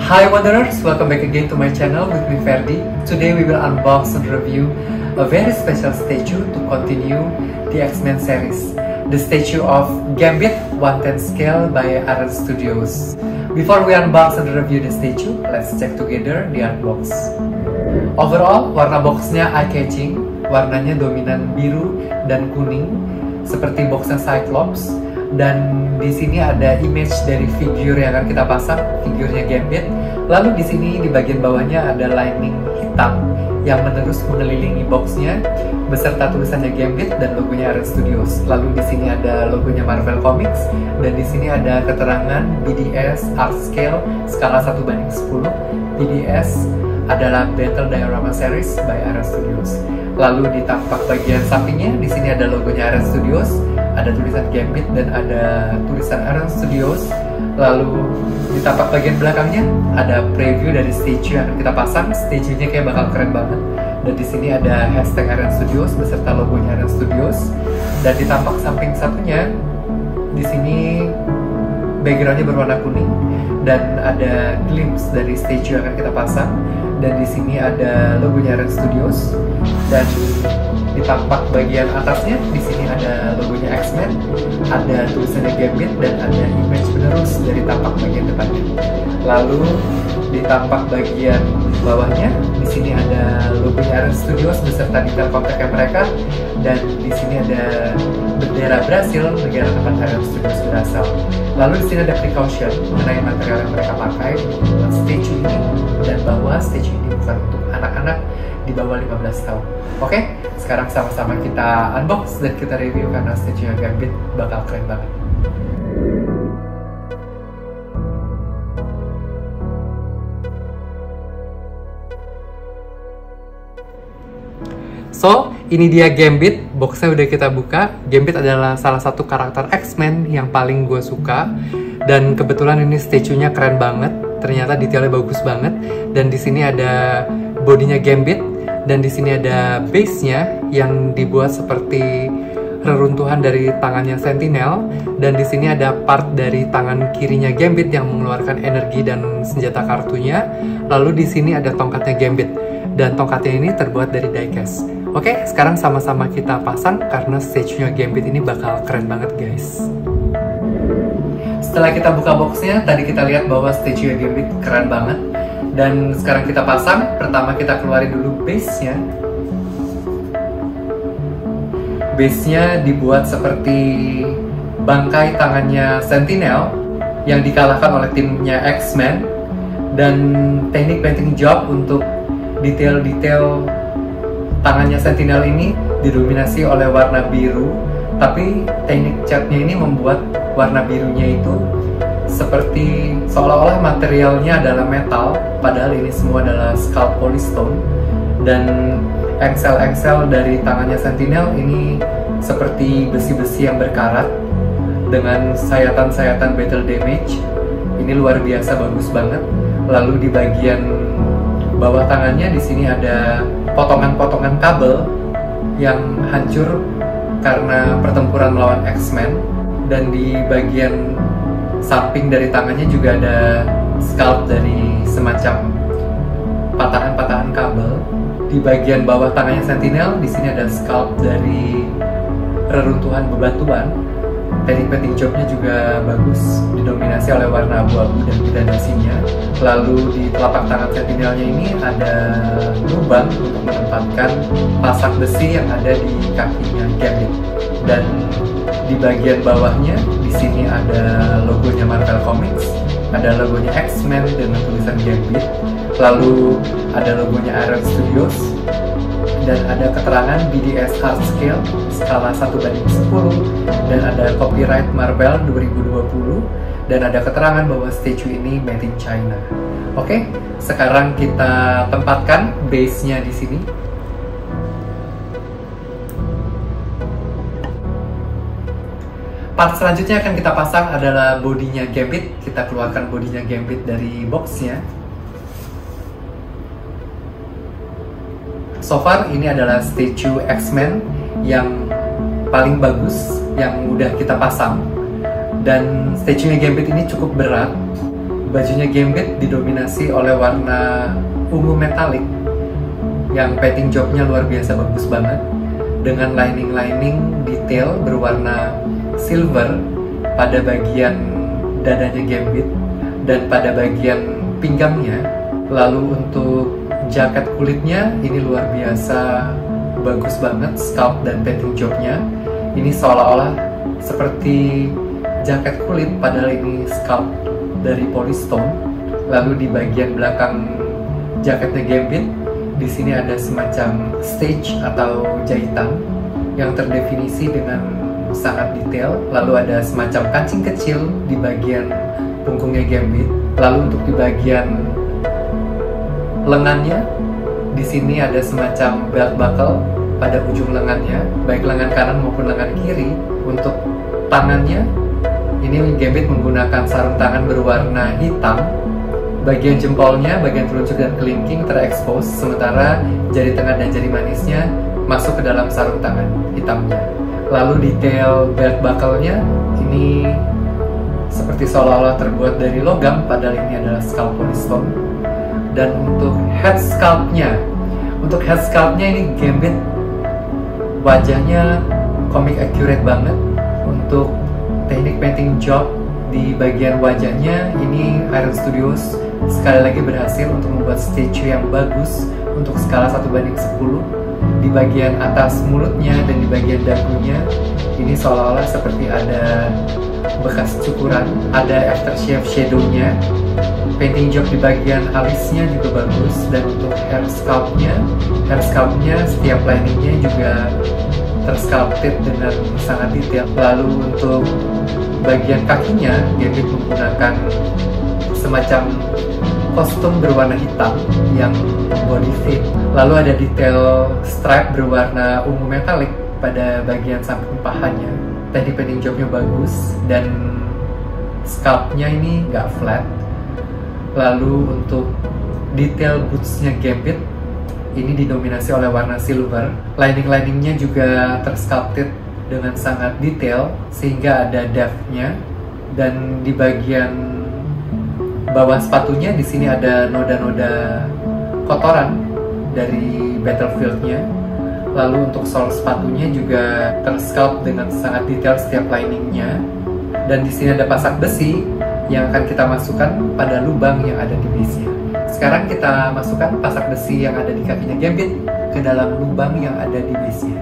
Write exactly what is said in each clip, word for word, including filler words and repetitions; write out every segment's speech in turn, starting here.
Hi Wanderers, welcome back again to my channel with me Ferdi. Today we will unbox and review a very special statue to continue the X-Men series. The statue of Gambit one tenth scale by Arran Studios. Before we unbox and review the statue, let's check together the unbox. Overall, warna boxnya eye-catching, warnanya dominan biru dan kuning, seperti boxnya Cyclops. Dan di sini ada image dari figure yang akan kita pasang, figurnya Gambit. Lalu di sini di bagian bawahnya ada lining hitam yang menerus mengelilingi boxnya beserta tulisannya Gambit dan logonya Arran Studios. Lalu di sini ada logonya Marvel Comics dan di sini ada keterangan B D S Art Scale skala satu banding sepuluh. B D S adalah Battle Diorama Series by Arran Studios. Lalu di tampak bagian sampingnya di sini ada logonya Arran Studios, ada tulisan Gambit dan ada tulisan Arran Studios. Lalu di tampak bagian belakangnya ada preview dari statue yang akan kita pasang. Statue-nya kayak bakal keren banget. Dan di sini ada hashtag Arran Studios beserta logonya Arran Studios. Dan di tampak samping satunya di sini backgroundnya berwarna kuning dan ada glimpse dari statue yang akan kita pasang. Dan di sini ada logonya Arran Studios. Dan di tampak bagian atasnya di sini ada logonya X-Men, ada tulisannya Gambit dan ada image penerus dari tampak bagian depannya. Lalu di tampak bagian bawahnya di sini ada logonya Arran Studios beserta detail kontaknya mereka, dan di sini ada bendera Brasil, negara tempat Arran Studios berasal. Lalu di sini ada precaution mengenai material yang mereka pakai untuk membuat statue ini, dan bahwa statue ini bukan untuk anak-anak di bawah lima belas tahun. Oke, sekarang sama-sama kita unbox dan kita review karena statue Gambit bakal keren banget. So, ini dia Gambit, boxnya udah kita buka. Gambit adalah salah satu karakter X-Men yang paling gue suka. Dan kebetulan ini statue-nya keren banget. Ternyata detailnya bagus banget. Dan di sini ada bodinya Gambit. Dan di sini ada base-nya yang dibuat seperti reruntuhan dari tangannya Sentinel. Dan di sini ada part dari tangan kirinya Gambit yang mengeluarkan energi dan senjata kartunya. Lalu di sini ada tongkatnya Gambit. Dan tongkatnya ini terbuat dari diecast. Oke, sekarang sama-sama kita pasang karena statue-nya Gambit ini bakal keren banget, guys. Setelah kita buka boxnya, tadi kita lihat bahwa statue Gambit keren banget. Dan sekarang kita pasang. Pertama kita keluarin dulu base-nya. Base-nya dibuat seperti bangkai tangannya Sentinel yang dikalahkan oleh timnya X-Men. Dan teknik painting job untuk detail-detail tangannya Sentinel ini didominasi oleh warna biru, tapi teknik catnya ini membuat warna birunya itu seperti seolah-olah materialnya adalah metal, padahal ini semua adalah scalp polystone. Dan engsel-engsel dari tangannya Sentinel ini seperti besi-besi yang berkarat dengan sayatan-sayatan battle damage. Ini luar biasa bagus banget. Lalu di bagian bawah tangannya di sini ada potongan-potongan kabel yang hancur karena pertempuran melawan X-Men, dan di bagian samping dari tangannya juga ada scalp dari semacam patahan-patahan kabel. Di bagian bawah tangannya Sentinel di sini ada scalp dari reruntuhan bebatuan. Teknik painting jobnya juga bagus, didominasi oleh warna abu-abu dan gradasinya. Lalu di telapak tangan Sentinelnya ini ada lubang untuk menempatkan pasak besi yang ada di kakinya Gambit. Dan di bagian bawahnya di sini ada logonya Marvel Comics, ada logonya X-Men dengan tulisan Gambit. Lalu ada logonya Arran Studios. Dan ada keterangan B D S Art Scale skala satu banding sepuluh, dan ada copyright Marvel dua ribu dua puluh, dan ada keterangan bahwa statue ini made in China. Oke, sekarang kita tempatkan base-nya di sini. Part selanjutnya akan kita pasang adalah bodinya Gambit. Kita keluarkan bodinya Gambit dari box-nya. So far ini adalah statue X-Men yang paling bagus yang udah kita pasang. Dan statue-nya Gambit ini cukup berat, bajunya Gambit didominasi oleh warna ungu metalik yang painting jobnya luar biasa bagus banget, dengan lining-lining detail berwarna silver pada bagian dadanya Gambit dan pada bagian pinggangnya. Lalu untuk jaket kulitnya ini luar biasa bagus banget, scalp dan painting jobnya. Ini seolah-olah seperti jaket kulit padahal ini scalp dari polystone. Lalu di bagian belakang jaketnya Gambit, di sini ada semacam stitch atau jahitan yang terdefinisi dengan sangat detail. Lalu ada semacam kancing kecil di bagian punggungnya Gambit. Lalu untuk di bagian lengannya, di sini ada semacam belt buckle pada ujung lengannya, baik lengan kanan maupun lengan kiri. Untuk tangannya, ini Gambit menggunakan sarung tangan berwarna hitam. Bagian jempolnya, bagian telunjuk dan kelingking terekspos, sementara jari tengah dan jari manisnya masuk ke dalam sarung tangan hitamnya. Lalu detail belt buckle-nya ini seperti seolah-olah terbuat dari logam, padahal ini adalah scalp polystone. Dan untuk head sculpt-nya, untuk head sculpt-nya ini Gambit wajahnya comic accurate banget. Untuk teknik painting job di bagian wajahnya, ini Iron Studios sekali lagi berhasil untuk membuat statue yang bagus untuk skala satu banding sepuluh. Di bagian atas mulutnya dan di bagian dagunya, ini seolah-olah seperti ada bekas cukuran, ada aftershave shadow-nya. Painting job di bagian alisnya juga bagus. Dan untuk hair sculpt-nya, hair sculpt-nya setiap liningnya juga tersculpted dengan sangat detail. Lalu untuk bagian kakinya, Gambit menggunakan semacam kostum berwarna hitam yang body fit. Lalu ada detail stripe berwarna ungu metalik pada bagian samping pahanya. Teknik painting jobnya bagus dan scalp-nya ini nggak flat. Lalu untuk detail boots-nya Gambit ini didominasi oleh warna silver. Lining-liningnya juga tersculpted dengan sangat detail sehingga ada depth-nya. Dan di bagian bawah sepatunya, di sini ada noda-noda kotoran dari battlefield-nya. Lalu untuk sol sepatunya juga tersculpt dengan sangat detail setiap liningnya. Dan di sini ada pasak besi yang akan kita masukkan pada lubang yang ada di base-nya. Sekarang kita masukkan pasak besi yang ada di kakinya Gambit ke dalam lubang yang ada di base-nya.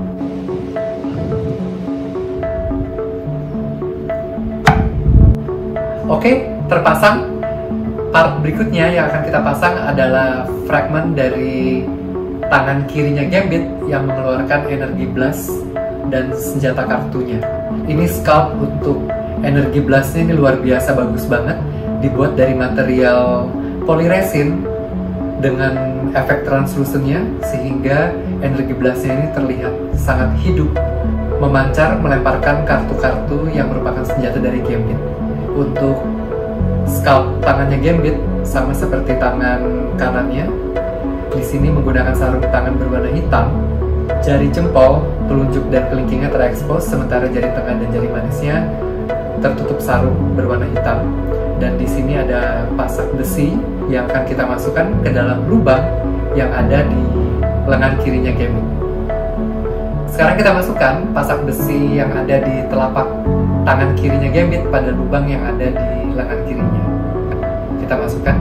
Oke, terpasang. Part berikutnya yang akan kita pasang adalah fragment dari tangan kirinya Gambit yang mengeluarkan energi blast dan senjata kartunya. Ini scalp untuk energi blastnya ini luar biasa bagus banget, dibuat dari material polyresin dengan efek translusennya sehingga energi blastnya ini terlihat sangat hidup, memancar melemparkan kartu-kartu yang merupakan senjata dari Gambit. Untuk scalp tangannya Gambit sama seperti tangan kanannya. Di sini menggunakan sarung tangan berwarna hitam. Jari jempol, telunjuk dan kelingkingnya terekspos, sementara jari tengah dan jari manisnya tertutup sarung berwarna hitam. Dan di sini ada pasak besi yang akan kita masukkan ke dalam lubang yang ada di lengan kirinya Gambit. Sekarang kita masukkan pasak besi yang ada di telapak tangan kirinya Gambit pada lubang yang ada di lengan kirinya. Kita masukkan.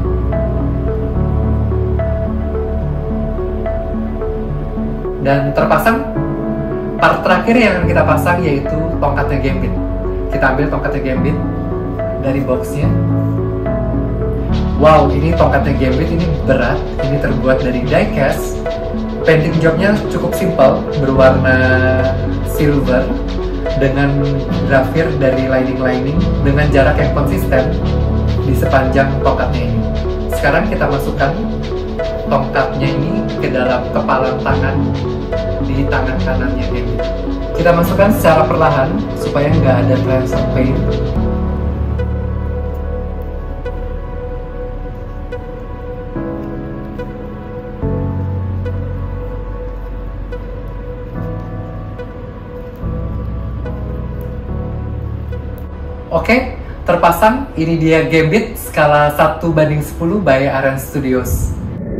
Dan terpasang. Part terakhir yang akan kita pasang yaitu tongkatnya Gambit. Kita ambil tongkatnya Gambit dari boxnya. Wow, ini tongkatnya Gambit ini berat. Ini terbuat dari diecast. Painting jobnya cukup simpel, berwarna silver dengan grafir dari lining-lining dengan jarak yang konsisten di sepanjang tongkatnya ini. Sekarang kita masukkan tongkatnya ini ke dalam kepalan tangan di tangan kanannya Gambit. Kita masukkan secara perlahan supaya nggak ada transfer paint. Oke, terpasang. Ini dia Gambit skala satu banding sepuluh by Aran Studios.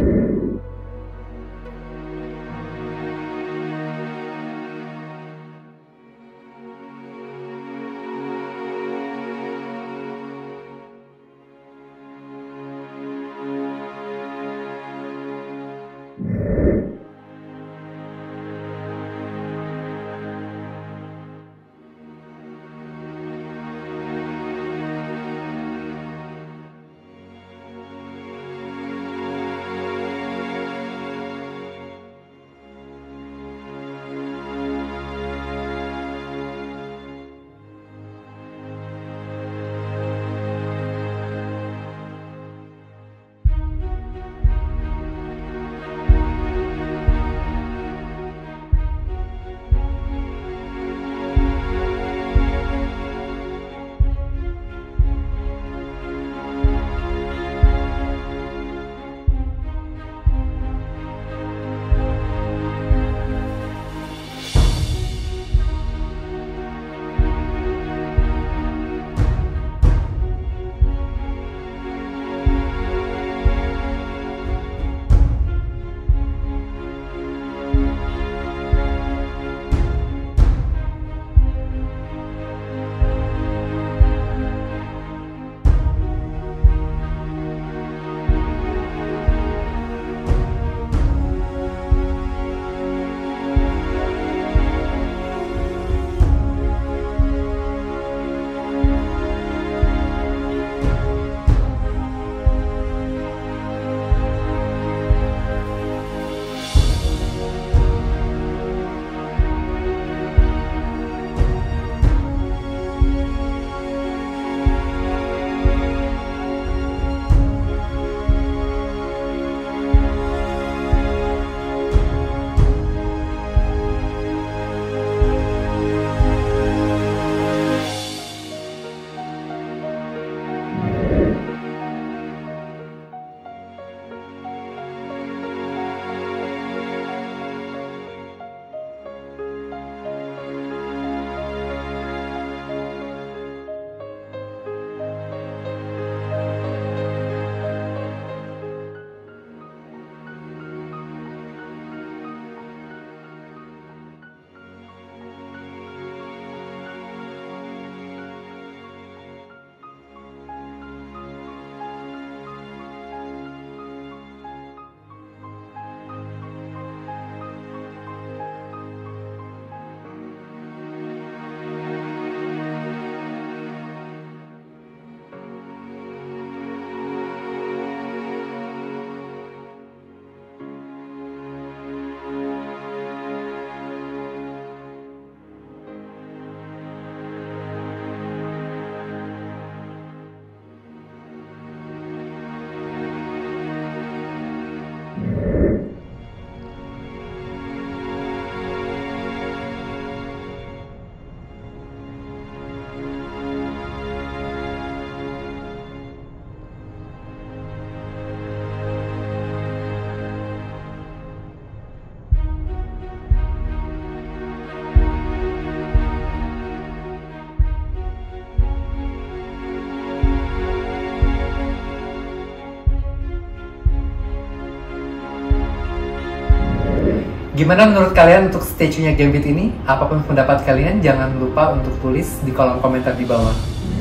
Gimana menurut kalian untuk statue-nya Gambit ini? Apapun pendapat kalian, jangan lupa untuk tulis di kolom komentar di bawah.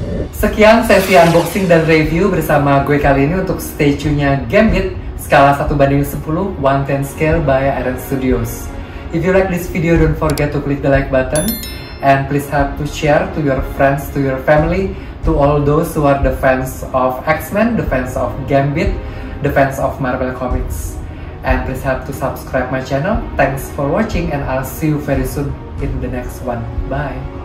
Sekian sesi unboxing dan review bersama gue kali ini untuk statue-nya Gambit skala satu banding sepuluh one ten scale by Aran Studios. If you like this video, don't forget to click the like button and please help to share to your friends, to your family, to all those who are the fans of X-Men, the fans of Gambit, the fans of Marvel Comics. And please help to subscribe my channel. Thanks for watching and I'll see you very soon in the next one. Bye!